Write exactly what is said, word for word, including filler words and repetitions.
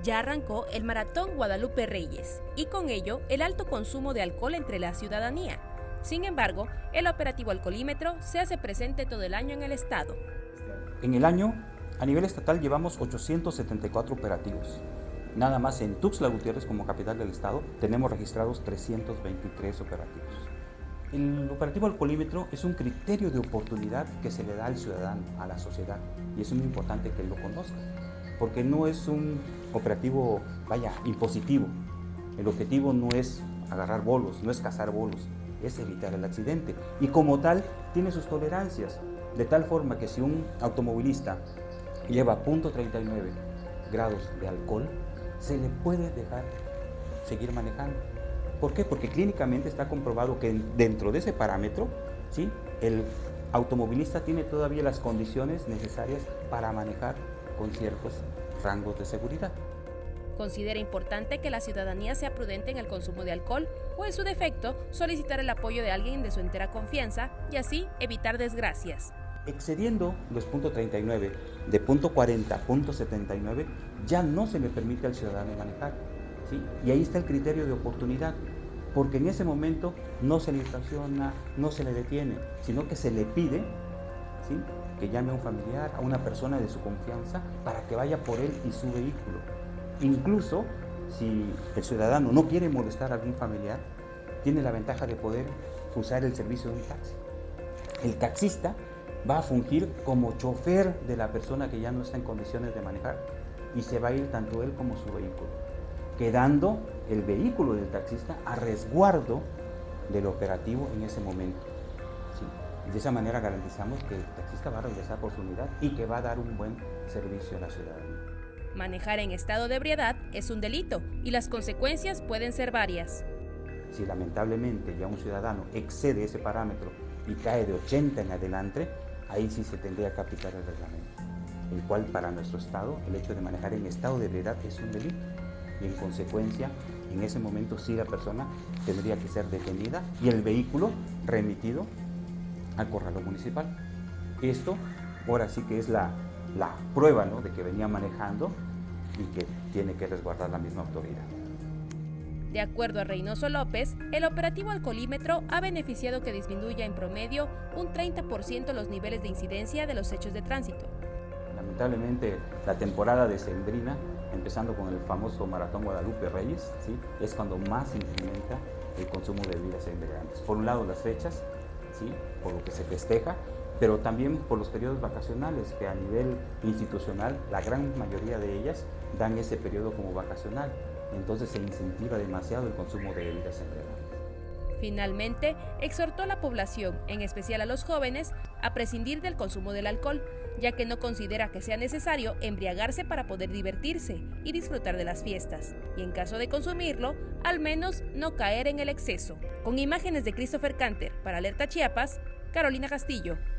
ya arrancó el Maratón Guadalupe Reyes y con ello el alto consumo de alcohol entre la ciudadanía. Sin embargo, el operativo alcoholímetro se hace presente todo el año en el estado. En el año, a nivel estatal, llevamos ochocientos setenta y cuatro operativos. Nada más en Tuxtla Gutiérrez, como capital del estado, tenemos registrados trescientos veintitrés operativos. El operativo alcoholímetro es un criterio de oportunidad que se le da al ciudadano, a la sociedad, y es muy importante que lo conozca, porque no es un operativo, vaya, impositivo. El objetivo no es agarrar bolos, no es cazar bolos, es evitar el accidente, y como tal tiene sus tolerancias, de tal forma que si un automovilista lleva punto treinta y nueve grados de alcohol, se le puede dejar seguir manejando. ¿Por qué? Porque clínicamente está comprobado que dentro de ese parámetro, ¿sí?, el automovilista tiene todavía las condiciones necesarias para manejar con ciertos rangos de seguridad. Considera importante que la ciudadanía sea prudente en el consumo de alcohol o, en su defecto, solicitar el apoyo de alguien de su entera confianza y así evitar desgracias. Excediendo los punto treinta y nueve, de punto cuarenta a punto setenta y nueve, ya no se le permite al ciudadano manejar, ¿sí? Y ahí está el criterio de oportunidad, porque en ese momento no se le estaciona, no se le detiene, sino que se le pide, ¿sí?, que llame a un familiar, a una persona de su confianza, para que vaya por él y su vehículo. Incluso, si el ciudadano no quiere molestar a algún familiar, tiene la ventaja de poder usar el servicio de un taxi. El taxista va a fungir como chofer de la persona que ya no está en condiciones de manejar y se va a ir tanto él como su vehículo, quedando el vehículo del taxista a resguardo del operativo en ese momento. Sí. De esa manera garantizamos que el taxista va a regresar por su unidad y que va a dar un buen servicio a la ciudadanía. Manejar en estado de ebriedad es un delito y las consecuencias pueden ser varias. Si lamentablemente ya un ciudadano excede ese parámetro y cae de ochenta en adelante, ahí sí se tendría que aplicar el reglamento, el cual para nuestro estado, el hecho de manejar en estado de ebriedad es un delito y en consecuencia, en ese momento sí la persona tendría que ser detenida y el vehículo remitido al corralón municipal. Esto ahora sí que es la, la prueba, ¿no?, de que venía manejando y que tiene que resguardar la misma autoridad. De acuerdo a Reynoso López, el operativo alcoholímetro ha beneficiado que disminuya en promedio un treinta por ciento los niveles de incidencia de los hechos de tránsito. Lamentablemente, la temporada decembrina, empezando con el famoso Maratón Guadalupe Reyes, ¿sí?, es cuando más se incrementa el consumo de bebidas embriagantes. Por un lado, las fechas, ¿sí?, por lo que se festeja, pero también por los periodos vacacionales, que a nivel institucional, la gran mayoría de ellas dan ese periodo como vacacional. Entonces se incentiva demasiado el consumo de bebidas embriagantes. Finalmente, exhortó a la población, en especial a los jóvenes, a prescindir del consumo del alcohol, ya que no considera que sea necesario embriagarse para poder divertirse y disfrutar de las fiestas, y en caso de consumirlo, al menos no caer en el exceso. Con imágenes de Christopher Canter, para Alerta Chiapas, Carolina Castillo.